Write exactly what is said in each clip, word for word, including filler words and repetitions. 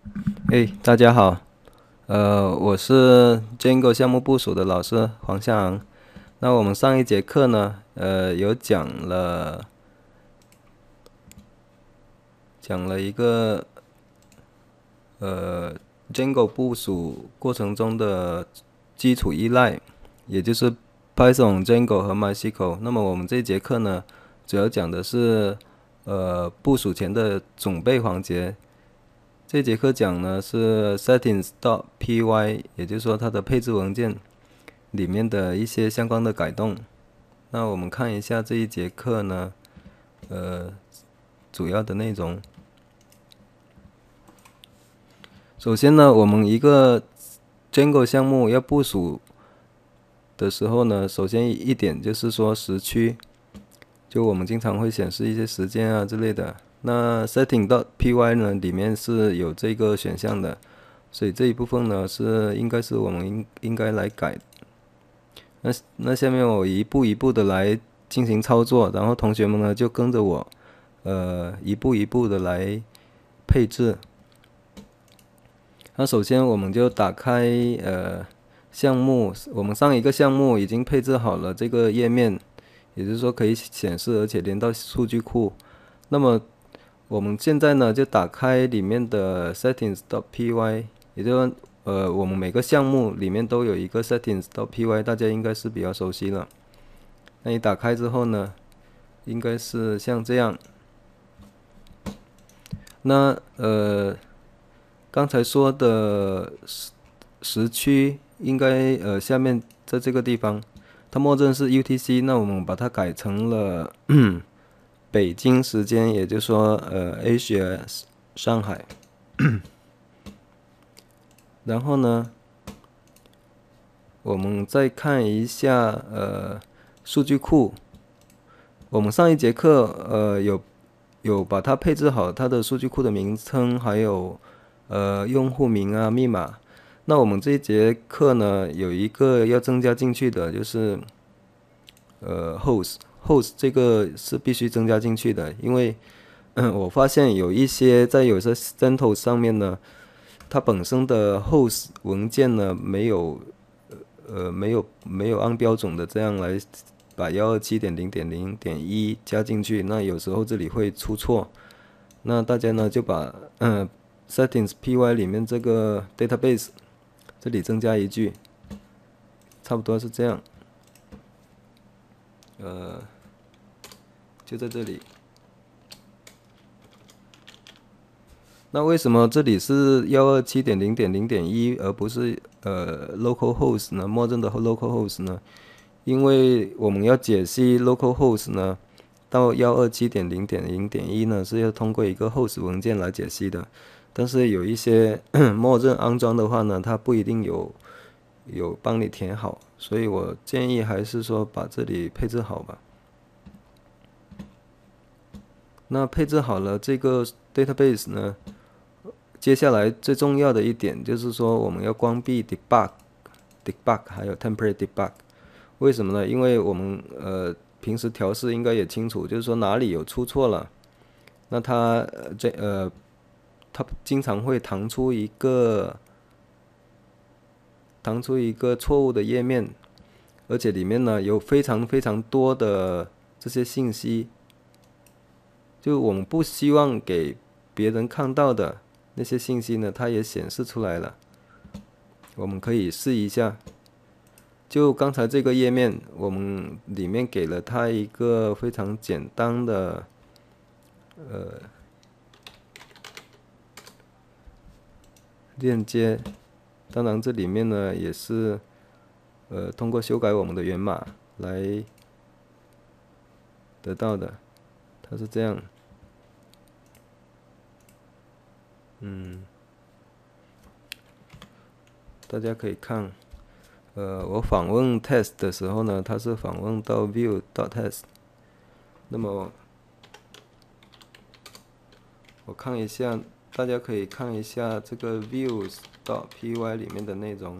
嘿，大家好，呃，我是 Django 项目部署的老师黄向昂。那我们上一节课呢，呃，有讲了讲了一个呃 Django 部署过程中的基础依赖，也就是 Python、Django 和 MySQL。那么我们这一节课呢，主要讲的是呃部署前的准备环节。这节课讲呢是 settings.py，也就是说它的配置文件里面的一些相关的改动。那我们看一下这一节课呢，呃，主要的内容。首先呢，我们一个 Django 项目要部署的时候呢，首先一点就是说时区，就我们经常会显示一些时间啊之类的。那 setting.py 呢，里面是有这个选项的，所以这一部分呢是应该是我们应应该来改。那那下面我一步一步的来进行操作，然后同学们呢就跟着我，呃，一步一步的来配置。那首先我们就打开呃项目，我们上一个项目已经配置好了这个页面，也就是说可以显示而且连到数据库。那么我们现在呢就打开里面的 settings.py， 也就是说呃我们每个项目里面都有一个 settings.py， 大家应该是比较熟悉了。那你打开之后呢，应该是像这样。那呃刚才说的时时区应该呃下面在这个地方，它默认是 U T C， 那我们把它改成了北京时间，也就是说呃 Asia 上海。然后呢，我们再看一下呃数据库。我们上一节课呃有有把它配置好它的数据库的名称，还有呃用户名啊、密码。那我们这一节课呢，有一个要增加进去的，就是呃 host host 这个是必须增加进去的，因为嗯我发现有一些在有些 CentOS 上面呢，它本身的 host 文件呢没有呃没有没有按标准的这样来把幺二七点零点零点一加进去，那有时候这里会出错。那大家呢就把嗯 settings py 里面这个 database 这里增加一句，差不多是这样，呃，就在这里。那为什么这里是幺二七点零点零点一而不是呃 localhost 呢？默认的 localhost 呢？因为我们要解析 localhost 呢，到幺二七点零点零点一呢是要通过一个 host 文件来解析的，但是有一些默认安装的话呢，它不一定有有帮你填好，所以我建议还是说把这里配置好吧。那配置好了这个 database 呢，接下来最重要的一点就是说我们要关闭 debug、debug 还有 temporary debug。为什么呢？因为我们呃平时调试应该也清楚，就是说哪里有出错了，那它呃这呃它经常会弹出一个弹出一个错误的页面，而且里面呢有非常非常多的这些信息，就我们不希望给别人看到的那些信息呢，它也显示出来了。我们可以试一下。就刚才这个页面，我们里面给了它一个非常简单的呃链接，当然这里面呢也是呃通过修改我们的源码来得到的，它是这样，嗯，大家可以看，呃，我访问 test 的时候呢，它是访问到 view.test， 那么我看一下，大家可以看一下这个 views.py 里面的内容。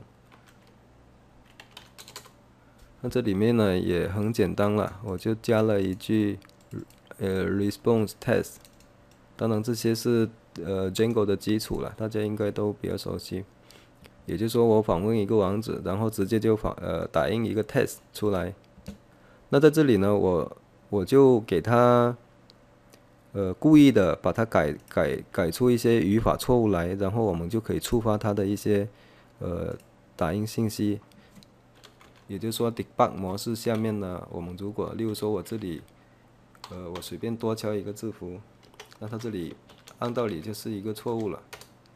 那这里面呢也很简单了，我就加了一句呃 response test。当然这些是呃 Django 的基础了，大家应该都比较熟悉。也就是说，我访问一个网址，然后直接就访呃打印一个 test 出来。那在这里呢，我我就给它呃故意的把它改改改出一些语法错误来，然后我们就可以触发它的一些呃打印信息。也就是说 debug 模式下面呢，我们如果例如说我这里呃我随便多敲一个字符，那它这里按道理就是一个错误了。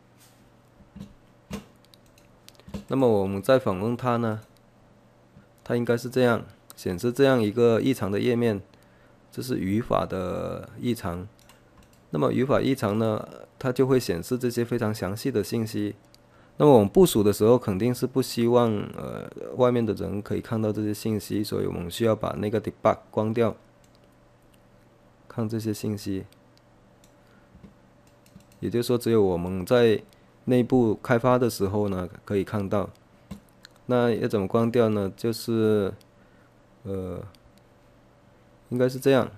那么我们再访问它呢，它应该是这样显示这样一个异常的页面，这是语法的异常。那么语法异常呢，它就会显示这些非常详细的信息。那么我们部署的时候肯定是不希望呃外面的人可以看到这些信息，所以我们需要把那个 debug 关掉，看这些信息。也就是说，只有我们在内部开发的时候呢可以看到。那要怎么关掉呢？就是呃，应该是这样。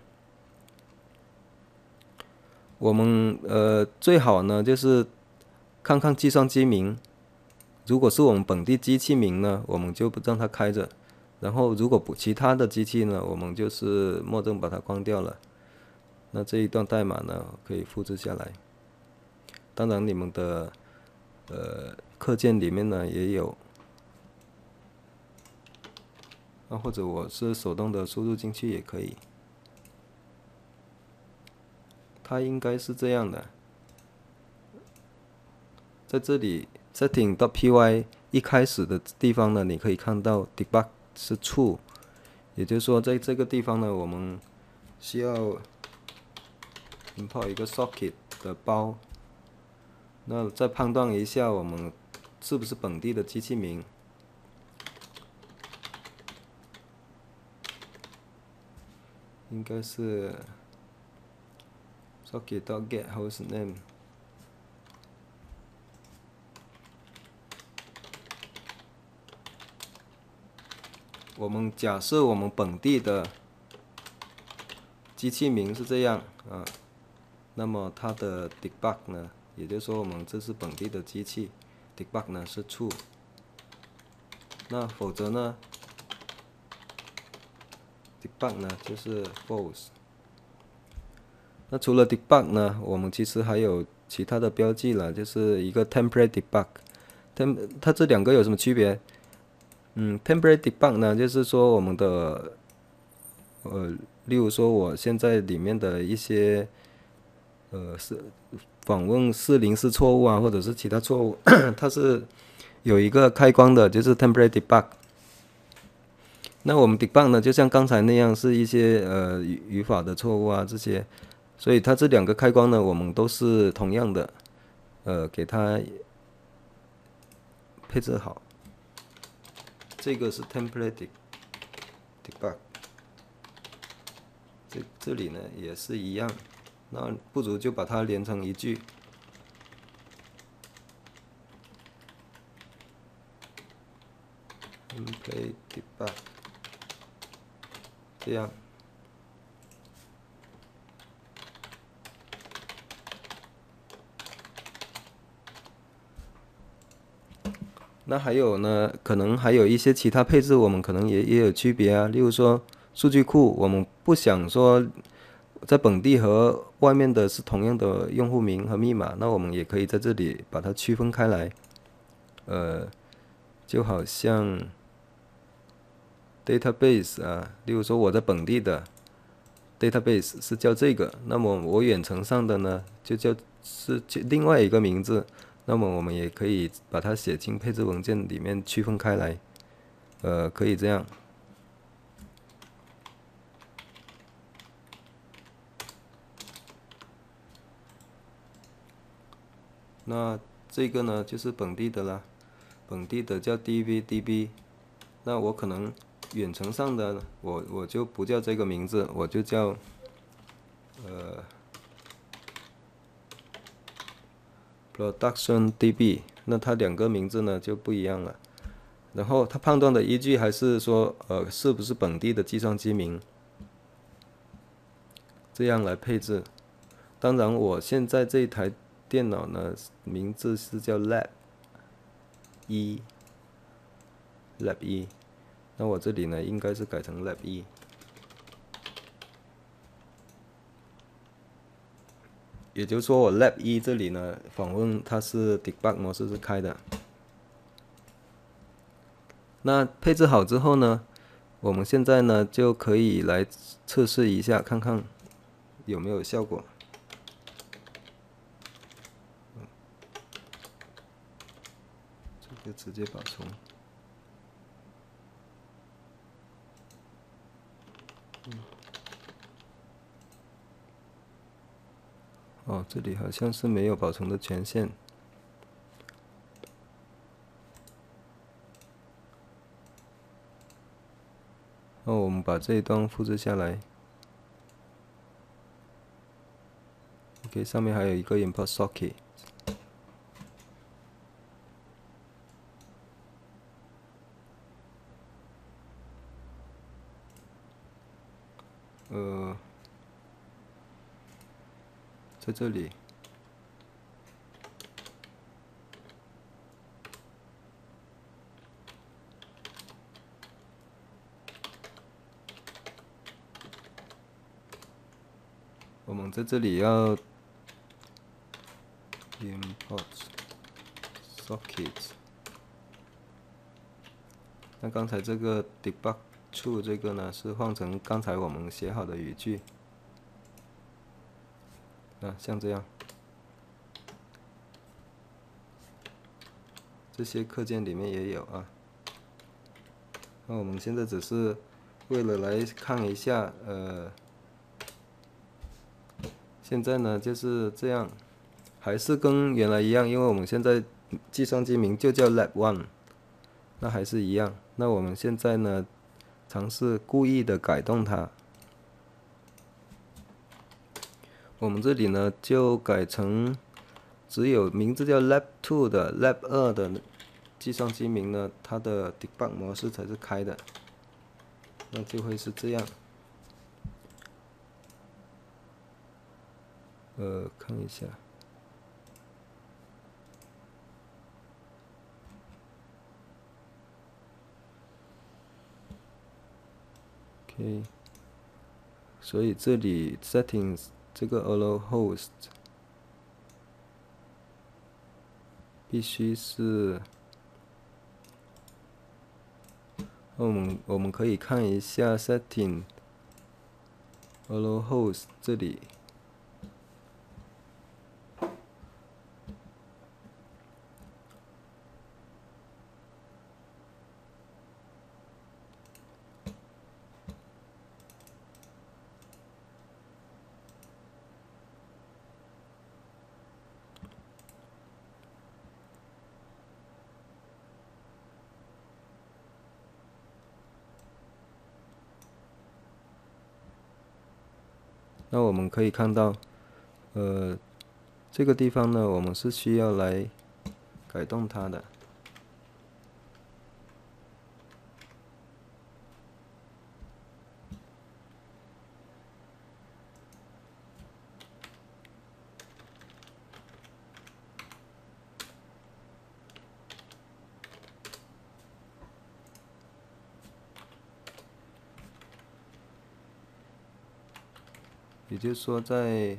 我们呃最好呢就是看看计算机名，如果是我们本地机器名呢，我们就不让它开着。然后如果不其他的机器呢，我们就是默认把它关掉了。那这一段代码呢可以复制下来。当然你们的呃课件里面呢也有。那或者我是手动的输入进去也可以。它应该是这样的，在这里 setting.py 一开始的地方呢，你可以看到 debug 是 true， 也就是说在这个地方呢，我们需要 import 一个 socket 的包，那再判断一下我们是不是本地的机器名。应该是 socket.getHostname。我们假设我们本地的机器名是这样啊，那么它的 debug 呢，也就是说我们这是本地的机器 ，debug 呢是 true。那否则呢 ，debug 呢就是 false。那除了 debug 呢，我们其实还有其他的标记了，就是一个 template debug。tem 它这两个有什么区别？嗯 ，template debug 呢，就是说我们的呃，例如说我现在里面的一些呃是访问四零四错误啊，或者是其他错误，它是有一个开关的，就是 template debug。那我们 debug 呢，就像刚才那样，是一些呃语语法的错误啊这些。所以它这两个开关呢，我们都是同样的，呃，给它配置好。这个是 template debug， 这这里呢也是一样，那不如就把它连成一句。template debug， 这样。那还有呢，可能还有一些其他配置，我们可能也也有区别啊。例如说，数据库，我们不想说在本地和外面的是同样的用户名和密码，那我们也可以在这里把它区分开来。呃，就好像 database 啊，例如说我在本地的 database 是叫这个，那么我远程上的呢，就叫是另外一个名字。那么我们也可以把它写进配置文件里面区分开来，呃，可以这样。那这个呢就是本地的啦，本地的叫 D V D B， 那我可能远程上的我我就不叫这个名字，我就叫呃 Production D B。那它两个名字呢就不一样了，然后它判断的依据还是说，呃，是不是本地的计算机名，这样来配置。当然，我现在这一台电脑呢名字是叫 lab 一 lab 一，那我这里呢应该是改成 lab 一。也就是说，我 lab 一这里呢，访问它是 debug 模式是开的。那配置好之后呢，我们现在呢就可以来测试一下，看看有没有效果。这个直接保存。嗯。哦，这里好像是没有保存的权限。那我们把这一段复制下来。OK， 上面还有一个 import socket。呃，在这里。我们在这里要 import socket。那刚才这个 debug true 这个呢，是换成刚才我们写好的语句。啊，像这样。这些课件里面也有啊。那我们现在只是为了来看一下，呃，现在呢就是这样，还是跟原来一样，因为我们现在计算机名就叫 lab one， 那还是一样。那我们现在呢，尝试故意的改动它。我们这里呢就改成只有名字叫 lab two 的 lab 二的计算机名呢，它的 debug 模式才是开的，那就会是这样。呃，看一下。OK， 所以这里 settings 这个 allow host 必须是，我们我们可以看一下 setting allow host 这里。那我们可以看到，呃，这个地方呢，我们是需要来改动它的。也就是说，在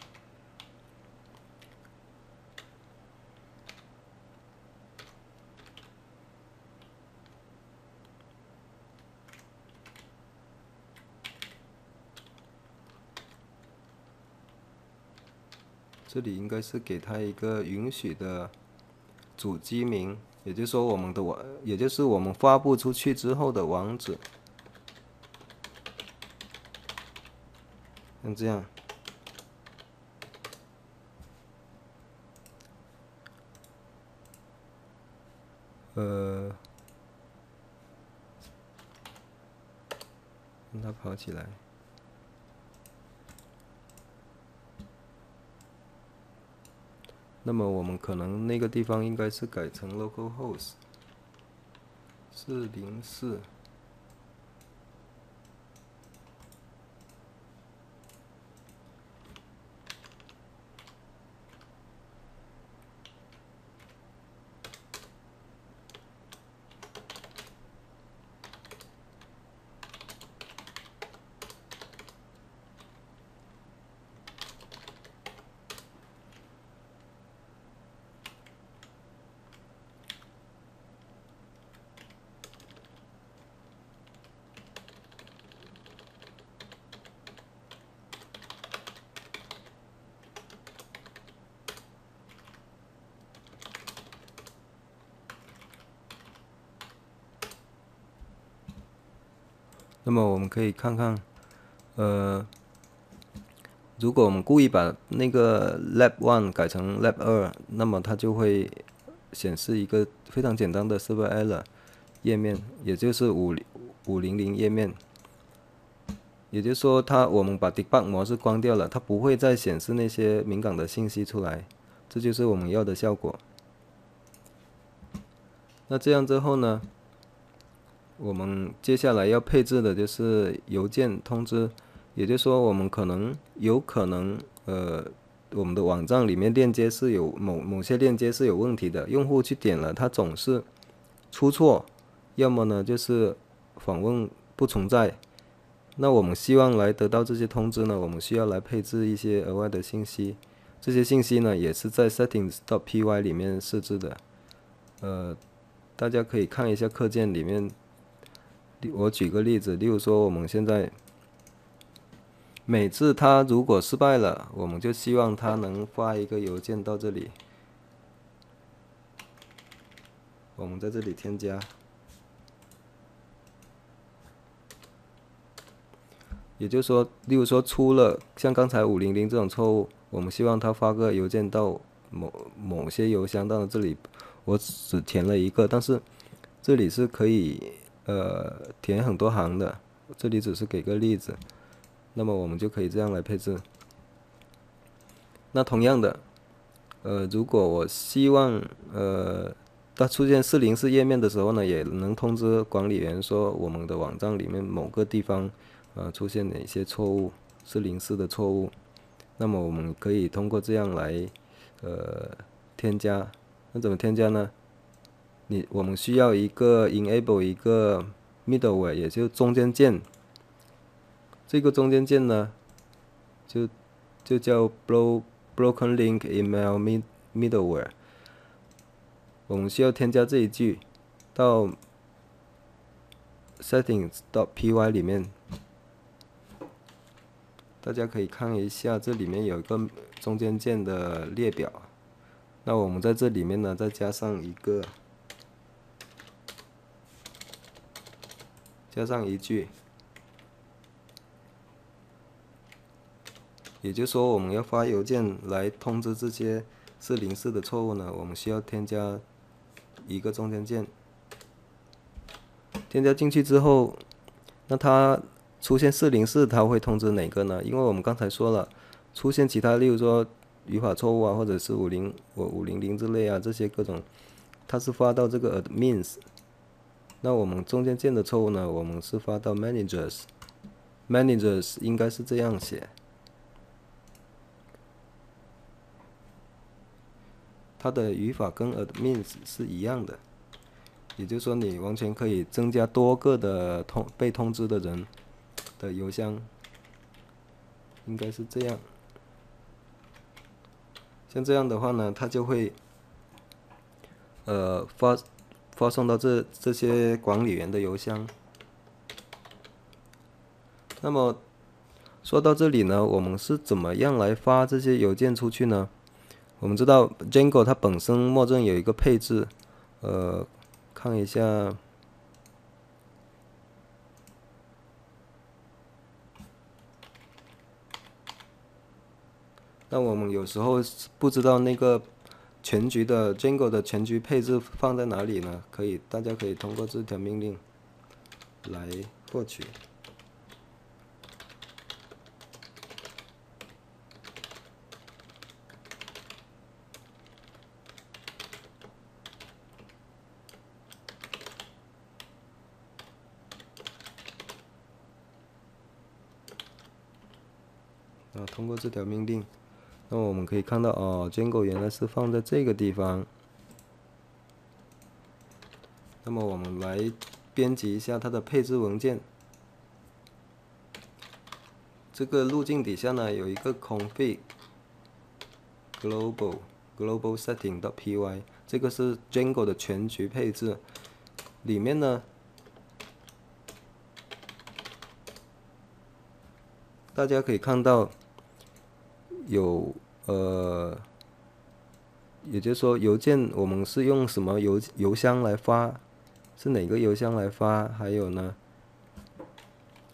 这里应该是给它一个允许的主机名，也就是说我们的网，也就是我们发布出去之后的网址，像这样。呃，让它跑起来。那么我们可能那个地方应该是改成 localhost 四零四。 那么我们可以看看，呃，如果我们故意把那个 lab one 改成 lab 二，那么它就会显示一个非常简单的 server error 页面，也就是五五零零页面。也就是说，它我们把 debug 模式关掉了，它不会再显示那些敏感的信息出来，这就是我们要的效果。那这样之后呢，我们接下来要配置的就是邮件通知，也就是说，我们可能有可能，呃，我们的网站里面链接是有某某些链接是有问题的，用户去点了，它总是出错，要么呢就是访问不存在。那我们希望来得到这些通知呢，我们需要来配置一些额外的信息，这些信息呢也是在 settings.py 里面设置的。呃，大家可以看一下课件里面，我举个例子，例如说我们现在每次它如果失败了，我们就希望它能发一个邮件到这里，我们在这里添加。也就是说，例如说出了像刚才五零零这种错误，我们希望他发个邮件到某某些邮箱，到这里我只填了一个，但是这里是可以呃填很多行的，这里只是给个例子，那么我们就可以这样来配置。那同样的，呃，如果我希望呃它出现四零四页面的时候呢，也能通知管理员说我们的网站里面某个地方呃出现哪些错误，四零四的错误，那么我们可以通过这样来呃添加。那怎么添加呢？你我们需要一个 enable 一个 middleware， 也就是中间件。这个中间件呢，就就叫 bro broken link email middleware。我们需要添加这一句到 settings.py 里面，大家可以看一下，这里面有一个中间件的列表。那我们在这里面呢，再加上一个，加上一句，也就是说，我们要发邮件来通知这些四零四的错误呢，我们需要添加一个中间件。添加进去之后，那它出现四零四，它会通知哪个呢？因为我们刚才说了，出现其他，例如说语法错误啊，或者是五零我五零零之类啊，这些各种，它是发到这个 admins。那我们中间件的错误呢，我们是发到 managers。managers 应该是这样写，它的语法跟 admins 是一样的。也就是说，你完全可以增加多个的通被通知的人的邮箱，应该是这样。像这样的话呢，它就会呃发发送到这这些管理员的邮箱。那么说到这里呢，我们是怎么样来发这些邮件出去呢？我们知道 Django 它本身默认有一个配置，呃。看一下，那我们有时候不知道那个全局的 Django 的全局配置放在哪里呢？可以，大家可以通过这条命令来获取。啊，通过这条命令，那我们可以看到哦 ，Django 原来是放在这个地方。那么我们来编辑一下它的配置文件。这个路径底下呢有一个 config global global setting.py， 这个是 Django 的全局配置。里面呢，大家可以看到。有呃，也就是说，邮件我们是用什么邮邮箱来发？是哪个邮箱来发？还有呢，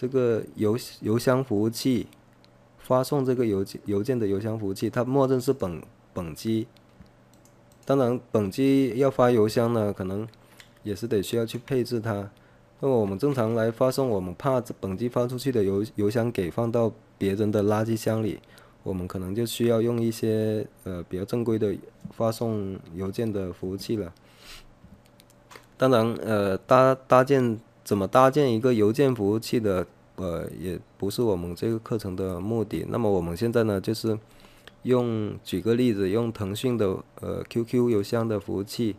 这个邮邮箱服务器发送这个邮邮件的邮箱服务器，它默认是本本机。当然，本机要发邮箱呢，可能也是得需要去配置它。那么我们正常来发送，我们怕本机发出去的邮邮箱给放到别人的垃圾箱里，我们可能就需要用一些呃比较正规的发送邮件的服务器了。当然，呃，搭搭建怎么搭建一个邮件服务器的，呃，也不是我们这个课程的目的。那么我们现在呢，就是用举个例子，用腾讯的呃 Q Q 邮箱的服务器。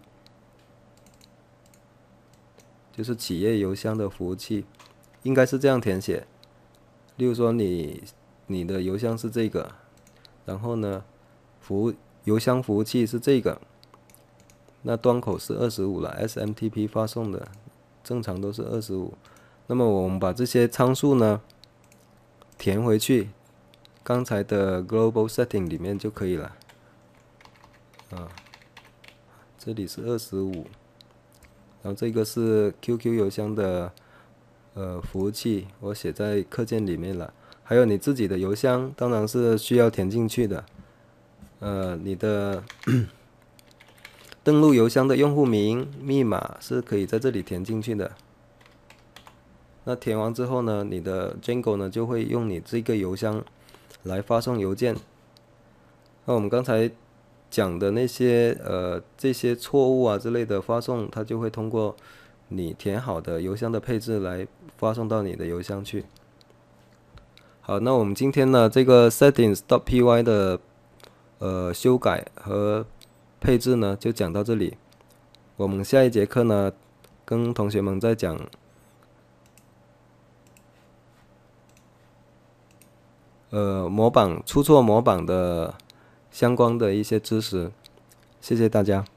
就是企业邮箱的服务器，应该是这样填写。例如说你你的邮箱是这个，然后呢，服务邮箱服务器是这个，那端口是二十五了 ，S M T P 发送的，正常都是二十五。那么我们把这些参数呢填回去，刚才的 global setting 里面就可以了。啊，这里是二十五。然后这个是 Q Q 邮箱的呃服务器，我写在课件里面了。还有你自己的邮箱，当然是需要填进去的。呃，你的登录邮箱的用户名、密码是可以在这里填进去的。那填完之后呢，你的 Django 呢就会用你这个邮箱来发送邮件。那我们刚才讲的那些呃这些错误啊之类的发送，它就会通过你填好的邮箱的配置来发送到你的邮箱去。好，那我们今天呢这个 settings.py 的呃修改和配置呢就讲到这里。我们下一节课呢跟同学们再讲呃模板出错模板的相关的一些知识。谢谢大家。